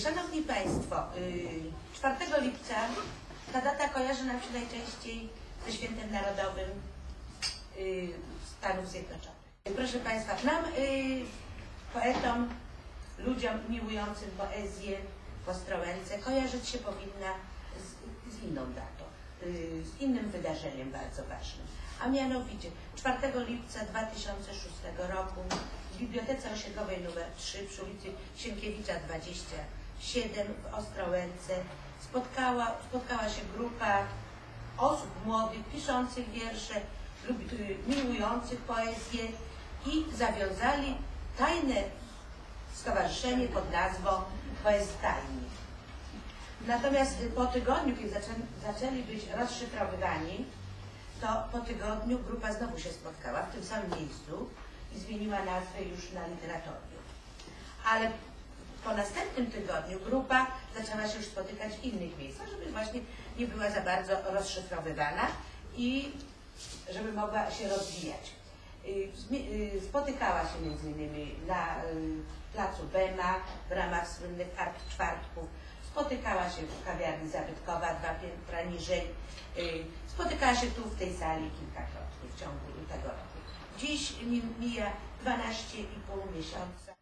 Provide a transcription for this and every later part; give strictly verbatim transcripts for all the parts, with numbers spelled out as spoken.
Szanowni Państwo, czwartego lipca ta data kojarzy nam się najczęściej ze Świętem Narodowym Stanów Zjednoczonych. Proszę Państwa, nam, poetom, ludziom miłującym poezję w Ostrołęce kojarzyć się powinna z, z inną datą, z innym wydarzeniem bardzo ważnym. A mianowicie czwartego lipca dwa tysiące szóstego roku w Bibliotece Osiedlowej numer trzy przy ulicy Sienkiewicza dwadzieścia siedem w Ostrołęce spotkała, spotkała się grupa osób młodych, piszących wiersze, lub, miłujących poezję i zawiązali tajne stowarzyszenie pod nazwą Poeztajni. Natomiast po tygodniu, kiedy zaczęli, zaczęli być rozszyfrowywani, to po tygodniu grupa znowu się spotkała w tym samym miejscu i zmieniła nazwę już na Literatorium. Ale po następnym tygodniu grupa zaczęła się już spotykać w innych miejscach, żeby właśnie nie była za bardzo rozszyfrowywana i żeby mogła się rozwijać. Spotykała się między innymi na placu Bema w ramach słynnych Art Czwartków, spotykała się w kawiarni Zabytkowa dwa piętra niżej, spotykała się tu w tej sali kilkakrotnie w ciągu tego roku. Dziś mija dwanaście i pół miesiąca.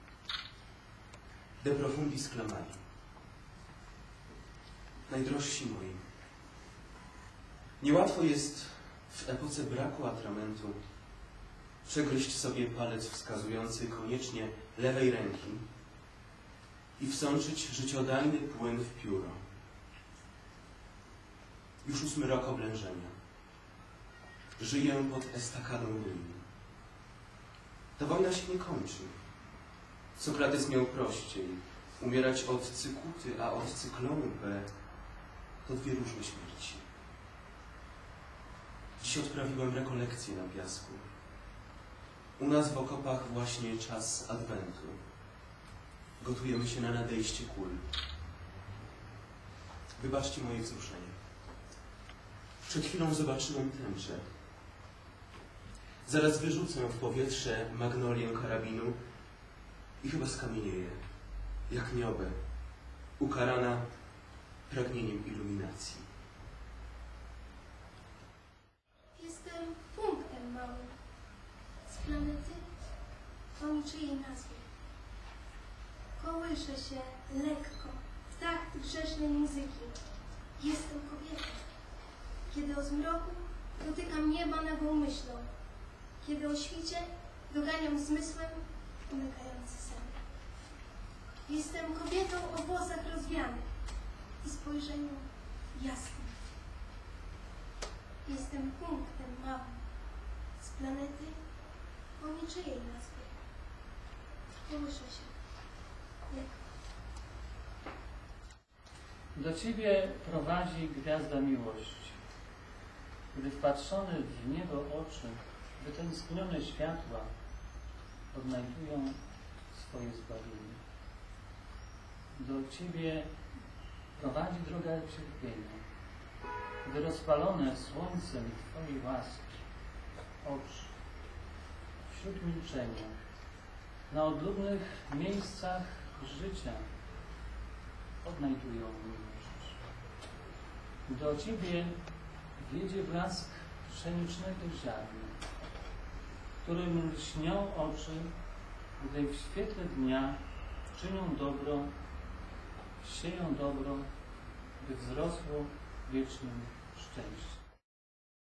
De profundis clamari. Najdrożsi moi, niełatwo jest w epoce braku atramentu przegryźć sobie palec wskazujący koniecznie lewej ręki i wsączyć życiodajny płyn w pióro. Już ósmy rok oblężenia. Żyję pod estakadą ruin. Ta wojna się nie kończy. Sokrates miał prościej. Umierać od cykuty, a od cyklonu B to dwie różne śmierci. Dziś odprawiłem rekolekcję na piasku. U nas w okopach właśnie czas adwentu. Gotujemy się na nadejście kul. Wybaczcie moje wzruszenie. Przed chwilą zobaczyłem tęczę. Zaraz wyrzucę w powietrze magnolię karabinu i chyba skamienieję, jak niobę, ukarana pragnieniem iluminacji. Jestem punktem małym z planety o niczyjej nazwie. Kołyszę się lekko w takt grzesznej muzyki. Jestem kobietą. Kiedy o zmroku dotykam nieba nagą myślą. Kiedy o świcie doganiam zmysłem umykający sen. Jestem kobietą o włosach rozwianych i spojrzeniu jasnym. Jestem punktem małym z planety o niczyjej nazwie. Kołyszę się lekko. Do Ciebie prowadzi gwiazda miłości. Gdy wpatrzone w niebo oczy, wytęsknione światła odnajdują swoje zbawienie. Do Ciebie prowadzi droga cierpienia. Gdy rozpalone słońcem Twojej łaski oczy wśród milczenia na odludnych miejscach życia odnajdują miłość. Do Ciebie wiedzie blask pszenicznego ziarna, którym lśnią oczy, gdy w świetle dnia czynią dobro, sieją dobro, by wzrosło w wiecznym szczęściu.